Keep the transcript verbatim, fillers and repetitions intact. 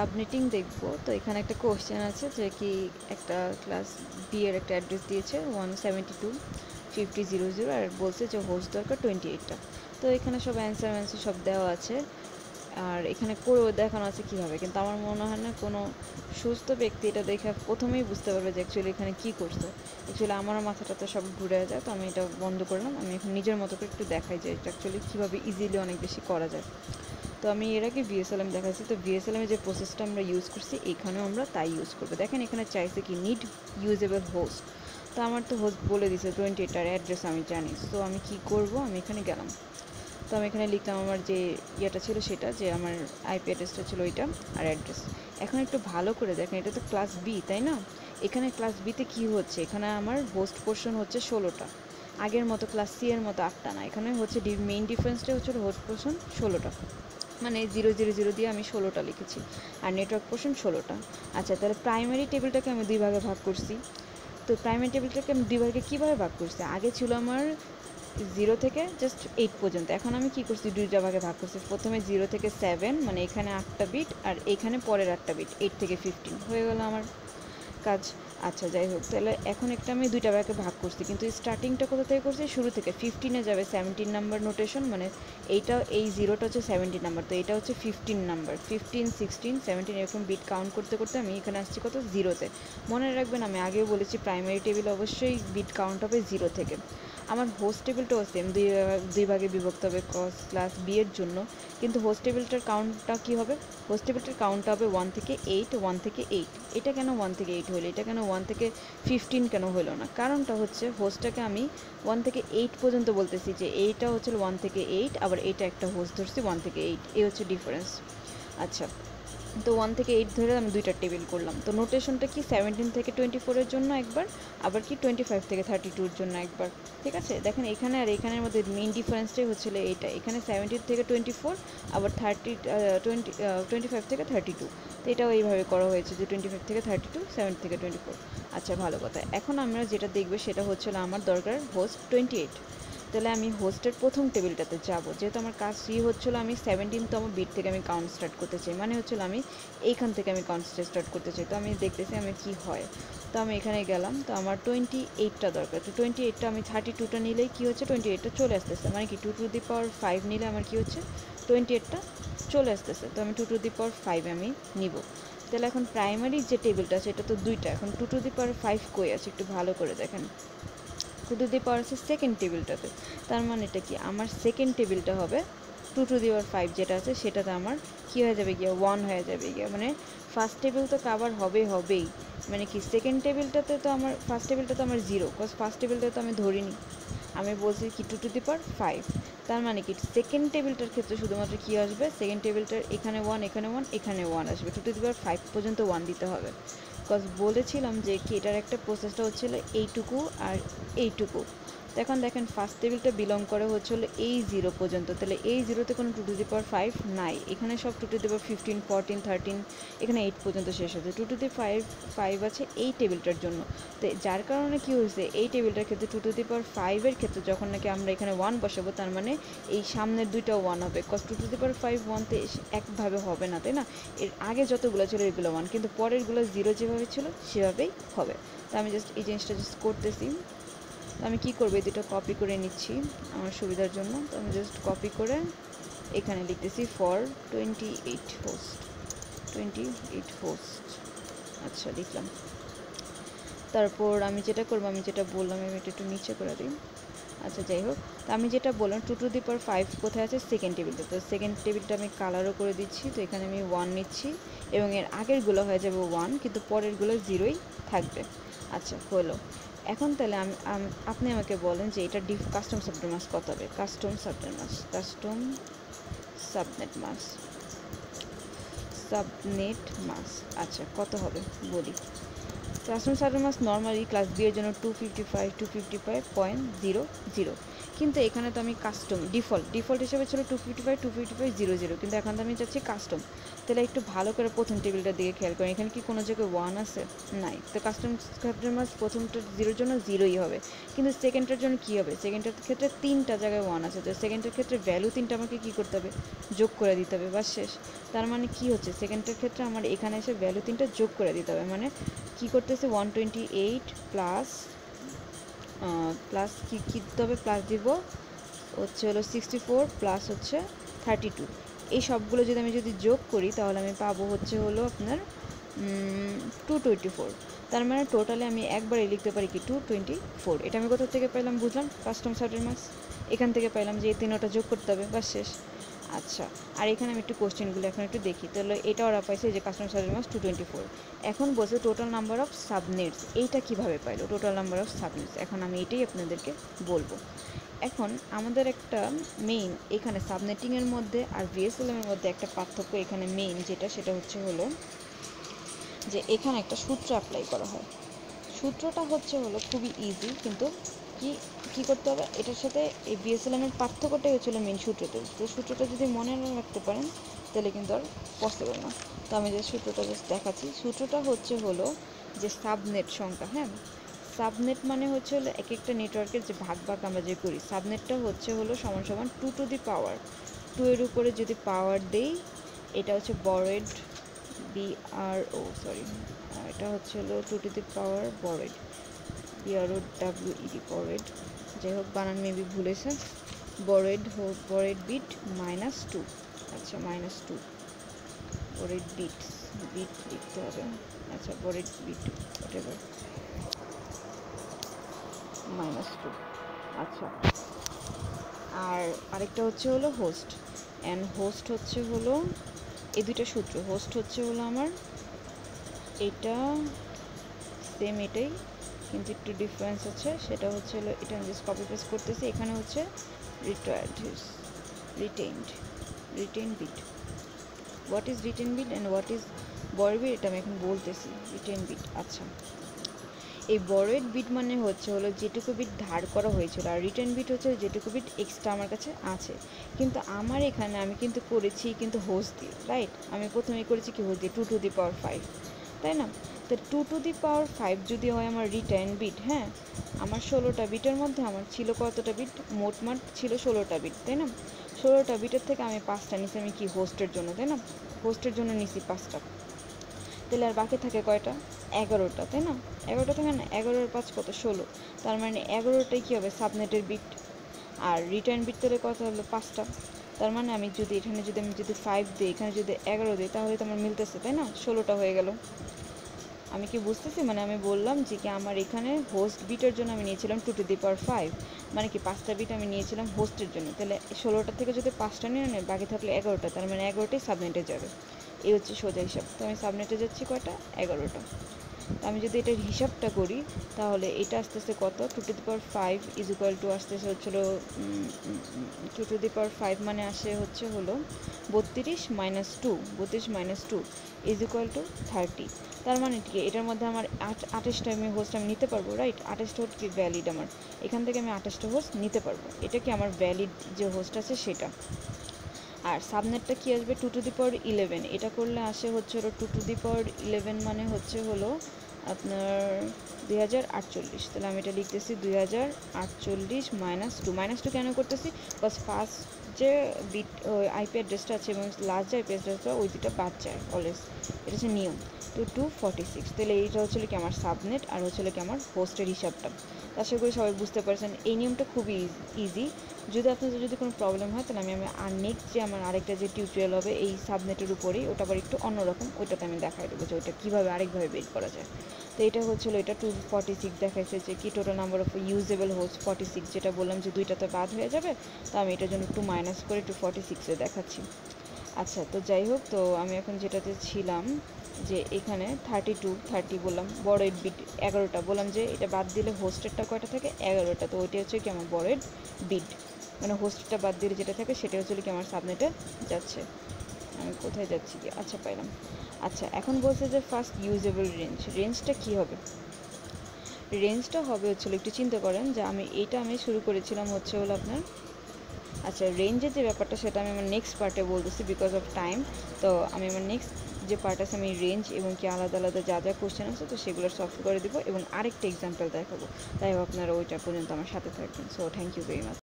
Subnetting দেখবো। তো এখানে একটা কোশ্চেন আছে যে কি একটা ক্লাস বি এর একটা অ্যাড্রেস দিয়েছে one seventy two fifty zero zero আর বলছে যে হোস্ট দরকার টোয়েন্টি এইটটা। তো এখানে সব অ্যান্সার অ্যান্সার সব দেওয়া আছে আর এখানে করেও দেখানো আছে কীভাবে, কিন্তু আমার মনে হয় না কোনো সুস্থ ব্যক্তি এটা দেখে প্রথমেই বুঝতে পারবে যে অ্যাকচুয়ালি এখানে কী করছে। অ্যাকচুয়ালি আমারও মাথাটা তো সব ঘুরে যায়, তো আমি এটা বন্ধ করলাম। আমি এখন নিজের মতো করে একটু দেখাই যে এটা অ্যাকচুয়ালি কীভাবে ইজিলি অনেক বেশি করা যায়। তো আমি এর আগে ভিএসএলএম দেখাচ্ছি, তো ভিএসএলএমে যে প্রসেসটা আমরা ইউজ করছি এখানেও আমরা তাই ইউজ করবো। দেখেন এখানে চাইছে কি নিড ইউজেবল হোস্ট, তো আমার তো হোস্ট বলে দিছে টোয়েন্টি এইটার অ্যাড্রেস আমি জানি। তো আমি কি করব, আমি এখানে গেলাম, তো আমি এখানে লিখলাম আমার যে ইয়েটা ছিল সেটা, যে আমার আইপি অ্যাড্রেসটা ছিল ওইটা আর অ্যাড্রেস। এখন একটু ভালো করে দেখেন, এটা তো ক্লাস বি তাই না? এখানে ক্লাস বিতে কী হচ্ছে, এখানে আমার হোস্ট পোর্শন হচ্ছে ষোলোটা, আগের মতো ক্লাস সি এর মতো আটটা না। এখানে হচ্ছে মেইন ডিফারেন্সটা হচ্ছে হোস্ট পোর্শন ষোলোটা, মানে জিরো জিরো জিরো দিয়ে আমি ষোলোটা লিখেছি আর নেটওয়ার্ক পোর্শন ষোলোটা। আচ্ছা, তাহলে প্রাইমারি টেবিলটাকে আমি দুই ভাগে ভাগ করছি। তো প্রাইমারি টেবিলটাকে আমি দুই ভাগে কীভাবে ভাগ করছি, আগে ছিল আমার জিরো থেকে জাস্ট এইট পর্যন্ত, এখন আমি কী করছি দুইটা ভাগে ভাগ করছি। প্রথমে জিরো থেকে সেভেন, মানে এখানে আটটা বিট আর এখানে পরের আটটা বিট, এইট থেকে ফিফটিন হয়ে গেল আমার কাজ। আচ্ছা যাই হোক, তাহলে এখন একটা আমি দুইটা ভাগে ভাগ করছি, কিন্তু স্টার্টিংটা কোথা থেকে করছি, শুরু থেকে ফিফটিনে যাবে সেভেন্টিন নাম্বার নোটেশন, মানে এইটা এই জিরোটা হচ্ছে সেভেন্টিন নাম্বার, তো এটা হচ্ছে fifteen number, fifteen sixteen seventeen এরকম বিট কাউন্ট করতে করতে আমি এখানে আসছি কত, জিরোতে। মনে রাখবেন আমি আগেও বলেছি প্রাইমারি টেবিল অবশ্যই বিট কাউন্ট হবে জিরো থেকে। আমার হোস্ট টেবিলটাও সেম দুই দুই ভাগে বিভক্ত হবে কস ক্লাস বি এর জন্য, কিন্তু হোস্ট টেবিলটার কাউন্টটা কী হবে, হোস্ট টেবিলটার কাউন্টটা হবে ওয়ান থেকে এইট, ওয়ান থেকে এইট। এটা কেন ওয়ান থেকে এইট হলো, এটা কেন ওয়ান থেকে ফিফটিন কেন হলো না, কারণটা হচ্ছে হোস্টটাকে আমি ওয়ান থেকে এইট পর্যন্ত বলতেছি, যে এইটা হচ্ছে ওয়ান থেকে এইট, আবার এইটা একটা হোস্ট ধরছি ওয়ান থেকে এইট, এই হচ্ছে ডিফারেন্স। আচ্ছা, তো ওয়ান থেকে এইট ধরে আমি দুইটা টেবিল করলাম। তো নোটেশনটা কি সেভেন্টিন থেকে টোয়েন্টি ফোরের জন্য একবার, আবার কি টোয়েন্টি ফাইভ থেকে থার্টি টুর জন্য একবার। ঠিক আছে, দেখেন এখানে আর এখানের মধ্যে মেইন ডিফারেন্সটাই হচ্ছিল এইটা, এখানে সেভেন্টিন থেকে টোয়েন্টি ফোর, আবার থার্টি টোয়েন্টি টোয়েন্টি ফাইভ থেকে থার্টি টু। তো এটাও এইভাবে করা হয়েছে যে টোয়েন্টি ফাইভ থেকে থার্টি টু, সেভেন্টি থেকে টোয়েন্টি ফোর। আচ্ছা ভালো কথা, এখন আমরা যেটা দেখবে সেটা হচ্ছিল আমার দরকার হোস্ট টোয়েন্টি এইট। তাহলে আমি হোস্টের প্রথম টেবিলটাতে যাব, যেহেতু আমার কাজ সি হচ্ছিলো আমি সেভেন্টিনতম বিট থেকে আমি কাউন্ট স্টার্ট করতে চাই, মানে হচ্ছিলো আমি এইখান থেকে আমি কাউন্ট স্টার্ট করতে চাই। তো আমি দেখতেছি আমি কি হয়, তো আমি এখানে গেলাম, তো আমার টোয়েন্টি এইটটা দরকার। তো টোয়েন্টি এইটটা আমি থার্টি টুটা নিলেই কী হচ্ছে, টোয়েন্টি এইটটা চলে আসতেছে, মানে কি two to the power five নিলে আমার কী হচ্ছে, টোয়েন্টি এইটটা চলে আসতেছে। তো আমি two to the power five আমি নিব। তাহলে এখন প্রাইমারি যে টেবিলটা আছে এটা তো দুইটা, এখন two to the power five কই আছে একটু ভালো করে দেখেন, টু টু দি পাওয়ার আছে সেকেন্ড টেবিলটাতে। তার মানে এটা কি, আমার সেকেন্ড টেবিলটা হবে two to the power five যেটা আছে সেটাতে আমার কী হয়ে যাবে গিয়ে, ওয়ান হয়ে যাবে গিয়ে, মানে ফার্স্ট টেবিল তো কাভার হবে হবেই, মানে কি সেকেন্ড টেবিলটাতে তো আমার, ফার্স্ট টেবিলটা তো আমার জিরো, বিকজ ফার্স্ট টেবিলটা তো আমি ধরিনি, আমি বলছি কি two to the power five. তার মানে কি সেকেন্ড টেবিলটার ক্ষেত্রে শুধুমাত্র কী আসবে, সেকেন্ড টেবিলটার এখানে ওয়ান, এখানে ওয়ান, এখানে ওয়ান আসবে, two to the power five পর্যন্ত ওয়ান দিতে হবে। বিকজ বলেছিলাম যে কি এটার একটা প্রসেসটা হচ্ছিলো এইটুকু আর এইটুকু। তো এখন দেখেন ফার্স্ট টেবিলটা বিলং করে হচ্ছিলো এই জিরো পর্যন্ত, তাহলে এই জিরোতে কোনো two to the power five নাই, এখানে সব two to the power fifteen, fourteen, thirteen, এখানে এইট পর্যন্ত শেষ হচ্ছে, two to the five five আছে এই টেবিলটার জন্য। তো যার কারণে কী হয়েছে, এই টেবিলটার ক্ষেত্রে টু টু দি পাওয়ার ফাইভের ক্ষেত্রে যখন নাকি আমরা এখানে ওয়ান বসাবো, তার মানে এই সামনের দুইটা ওয়ান হবে, cause two to the power five ওয়ানতে একভাবে হবে না তাই না, এর আগে যতগুলো ছিল এগুলো ওয়ান, কিন্তু পরেরগুলো জিরো যেভাবে ছিল সেভাবেই হবে। তো আমি জাস্ট এই জিনিসটা জাস্ট করতেছি। তো আমি কী করবো, এই দুটো কপি করে নিচ্ছি আমার সুবিধার জন্য। তো আমি জাস্ট কপি করে এখানে লিখতেছি for twenty eight host, twenty eight host. আচ্ছা লিখলাম। তারপর আমি যেটা করবো, আমি যেটা বললাম আমি এটা একটু নিচে করে দিই। আচ্ছা যাই হোক, তো আমি যেটা বললাম two to the power five কোথায় আছে, সেকেন্ড টেবিলটা, তো সেকেন্ড টেবিলটা আমি কালারও করে দিচ্ছি। তো এখানে আমি ওয়ান নিচ্ছি এবং এর আগেরগুলো হয়ে যাবে ওয়ান, কিন্তু পরেরগুলো জিরোই থাকবে। আচ্ছা হলো। এখন তাহলে আমি আপনি আমাকে বলেন যে এটা ডিফ কাস্টম সাবনেট মাস্ক কত হবে, custom subnet mask, custom subnet mask, subnet mask আচ্ছা কত হবে বলি। Custom subnet mask normally class B এর জন্য two fifty five two fifty five point zero zero, কিন্তু এখানে তো আমি কাস্টম ডিফল্ট ডিফল্ট হিসেবে ছিল two fifty five two fifty five zero zero কিন্তু এখন তো আমি চাচ্ছি কাস্টম। তাহলে একটু ভালো করে প্রথম টেবিলটার দিকে খেয়াল করেন, এখানে কি কোনো জায়গায় ওয়ান আছে? নাই। তো কাস্টম কাস্টম মাস প্রথমটা জিরোর জন্য জিরোই হবে, কিন্তু সেকেন্ডটার জন্য কী হবে? সেকেন্ডটার ক্ষেত্রে তিনটা জায়গায় ওয়ান আছে, তো সেকেন্ডটার ক্ষেত্রে ভ্যালু তিনটা আমাকে কী করতে হবে? যোগ করে দিতে হবে, বাস শেষ। তার মানে কি হচ্ছে, সেকেন্ডটার ক্ষেত্রে আমার এখানে এসে ভ্যালু তিনটা যোগ করে দিতে হবে, মানে কী করতেছে one twenty eight plus plus কী কী দিতে হবে? প্লাস দিব হচ্ছে হলো সিক্সটি ফোর প্লাস হচ্ছে থার্টি টু। এই সবগুলো যদি আমি যদি যোগ করি তাহলে আমি পাবো হচ্ছে হলো আপনার টু টোয়েন্টি ফোর। তার মানে টোটালে আমি একবারে লিখতে পারি কি টু টোয়েন্টি ফোর। এটা আমি কোথা থেকে পাইলাম বুঝলাম? কাস্টম সার্টের মার্কস এখান থেকে পাইলাম যে এই তিনটা যোগ করতে হবে, বাস শেষ। আচ্ছা, আর এখানে আমি একটু কোশ্চেনগুলো এখন একটু দেখি। তাহলে এটা ওরা পাইছে যে কাস্টম সার্টের মার্কস টু টোয়েন্টি ফোর। এখন বলছে টোটাল নাম্বার অফ সাবনেটস, এইটা কীভাবে পাইলো টোটাল নাম্বার অফ সাবনেটস? এখন আমি এটাই আপনাদেরকে বলবো। এখন আমাদের একটা মেইন এখানে সাবনেটিংয়ের মধ্যে আর ভিএসএলএমের মধ্যে একটা পার্থক্য এখানে মেইন যেটা, সেটা হচ্ছে হলো যে এখানে একটা সূত্র অ্যাপ্লাই করা হয়। সূত্রটা হচ্ছে হলো খুবই ইজি, কিন্তু কি কী করতে হবে এটার সাথে এই ভিএসএলএমের পার্থক্যটাই হচ্ছিলো মেইন সূত্রটা। তো সূত্রটা যদি মনে না রাখতে পারেন তাহলে কিন্তু আর পসিবল না। তো আমি যে সূত্রটা জাস্ট দেখাচ্ছি, সূত্রটা হচ্ছে হলো যে সাবনেট সংখ্যা, হ্যাঁ সাবনেট মানে হচ্ছে হলো এক একটা নেটওয়ার্কের যে ভাগ ভাগ আমরা যে করি, সাবনেটটা হচ্ছে হলো সমান সমান two to the power two এর উপরে যদি পাওয়ার দেই, এটা হচ্ছে বরেড বি আর ও সরি এটা হচ্ছে হলো two to the power borrowed B R O W ED borrowed, যাই হোক বানান মেবি ভুলেছে, বরেড হোক বরেড বিট মাইনাস টু। আচ্ছা minus two borrowed bit bit লিখতে হবে। আচ্ছা borrowed bit whatever minus two. আচ্ছা, আর আরেকটা হচ্ছে হলো হোস্ট, অ্যান্ড হোস্ট হচ্ছে হলো এই দুইটা সূত্র। হোস্ট হচ্ছে হলো আমার এটা সেম এটাই, কিন্তু একটু ডিফারেন্স আছে, সেটা হচ্ছে হলো এটা আমি জাস্ট কপি পেস্ট করতেছি। এখানে হচ্ছে retired retained retain bit, what is retain bit and what is বড় বিট এটা আমি এখন বলতেছি। রিটেইন বিট, আচ্ছা এই বড়েড বিট মানে হচ্ছে হলো যেটুকু বিট ধার করা হয়েছিল, আর রিটার্ন বিট হচ্ছে যেটুকু বিট এক্সট্রা আমার কাছে আছে। কিন্তু আমার এখানে আমি কিন্তু করেছি কিন্তু হোস্ট দিয়ে, রাইট? আমি প্রথমেই করেছি কি হোস্ট দিয়ে two to the power five, তাই না? তো two to the power five যদি হয় আমার রিটার্ন বিট, হ্যাঁ আমার ষোলোটা বিটের মধ্যে আমার ছিল কতটা বিট? মোটমাট ছিল ষোলোটা বিট, তাই না? ষোলোটা বিটের থেকে আমি পাঁচটা নিছি আমি কি হোস্টের জন্য, তাই না? হোস্টের জন্য নিছি পাঁচটা, তাহলে আর বাকি থাকে কয়টা? এগারোটা, তাই না? এগারোটা থাকে না, এগারোর পাঁচ কত? ষোলো। তার মানে এগারোটাই কী হবে? সাবনেটের বিট। আর রিটার্ন বিট তাহলে কত হলো? পাঁচটা। তার মানে আমি যদি এখানে যদি আমি যদি ফাইভ দিই, এখানে যদি এগারো দিই, তাহলে তো আমার মিলতেছে, তাই না? ষোলোটা হয়ে গেল। আমি কি বুঝতেছি? মানে আমি বললাম যে কি আমার এখানে হোস্ট বিটের জন্য আমি নিয়েছিলাম two to the power five, মানে কি পাঁচটা বিট আমি নিয়েছিলাম হোস্টের জন্য। তাহলে ষোলোটা থেকে যদি পাঁচটা নিয়ে নেয় বাকি থাকলে এগারোটা, তার মানে এগারোটাই সাবনেটে যাবে। এই হচ্ছে সোজা হিসাব। তো আমি সাবনেটে যাচ্ছি কয়টা? এগারোটা। তো আমি যদি এটার হিসাবটা করি তাহলে এটা আস্তে আস্তে কত? Two to the power five is equal to আস্তে আস্তে হচ্ছিল two to the power five মানে আসে হচ্ছে হলো বত্রিশ মাইনাস টু বত্রিশ minus two is equal to thirty. তার মানে কি এটার মধ্যে আমার আট আঠাশটা আমি হোস্ট আমি নিতে পারবো, রাইট? আঠাশটা হোস্ট কি ভ্যালিড আমার, এখান থেকে আমি আঠাশটা হোস্ট নিতে পারবো, এটা কি আমার ভ্যালিড যে হোস্ট আছে সেটা। আর সাবনেটটা কি আসবে? Two to the power eleven, এটা করলে আসে হচ্ছে হলো two to the power eleven মানে হচ্ছে হলো আপনার দুই হাজার আটচল্লিশ। তাহলে আমি এটা লিখতেছি দুই হাজার আটচল্লিশ মাইনাস টু। মাইনাস টু কেন করতেছি? বাস ফার্স্ট যে বিট আইপি অ্যাড্রেসটা আছে এবং লাস্ট যে আইপি অ্যাড্রেসটা ওই দুটো বাদ যায় অলওয়েজ, এটা হচ্ছে নিয়ম। তো টু ফর্টি সিক্স, তাহলে এইটা হচ্ছে কি আমার সাবনেট আর হচ্ছে কি আমার হোস্টের হিসাবটা। আশা করি সবাই বুঝতে পারছেন। এই নিয়মটা খুবই ইজি। যদি আপনাদের যদি কোনো প্রবলেম হয় তাহলে আমি আমি আর নেক্সট যে আমার আরেকটা যে টিউটোরিয়াল হবে এই সাবনেটের উপরেই, ওটা আবার একটু অন্যরকম, ওইটাতে আমি দেখাই দেবো যে ওইটা কীভাবে আরেকভাবে বের করা যায়। তো এটা হচ্ছিলো এটা টু ফর্টি সিক্স দেখাইছে যে কি total number of usable host forty six, যেটা বললাম যে দুইটা তো বাদ হয়ে যাবে, তো আমি এটার জন্য একটু মাইনাস করে টু ফর্টি সিক্সে দেখাচ্ছি। আচ্ছা, তো যাই হোক, তো আমি এখন যেটাতে ছিলাম যে এখানে থার্টি টু থার্টি বললাম, বড়েড বিট এগারোটা বললাম যে এটা বাদ দিলে হোস্টেরটা কয়টা থাকে? এগারোটা। তো ওইটা হচ্ছে কি আমার বড়েড বিট, মানে হোস্টেরটা বাদ দিলে যেটা থাকে সেটা হচ্ছে কি আমার সাবনেটে যাচ্ছে। আমি কোথায় যাচ্ছি কি? আচ্ছা পাইলাম। আচ্ছা, এখন বলছে যে ফার্স্ট ইউজেবল রেঞ্জ, রেঞ্জটা কী হবে? রেঞ্জটা হবে হচ্ছিল একটু চিন্তা করেন যে আমি এইটা আমি শুরু করেছিলাম হচ্ছে হলো আপনার আচ্ছা রেঞ্জের যে ব্যাপারটা সেটা আমি আমার নেক্সট পার্টে বলতেছি বিকজ অফ টাইম। তো আমি আমার নেক্সট যে পার্ট আছে আমি রেঞ্জ এবং কি আলাদা আলাদা যা যা কোশ্চেন আছে তো সেগুলো সলভ করে দিব এবং আরেকটা এক্সাম্পল দেখাবো। তাই আপনারা ওইটা পর্যন্ত আমার সাথে থাকবেন। So thank you very much.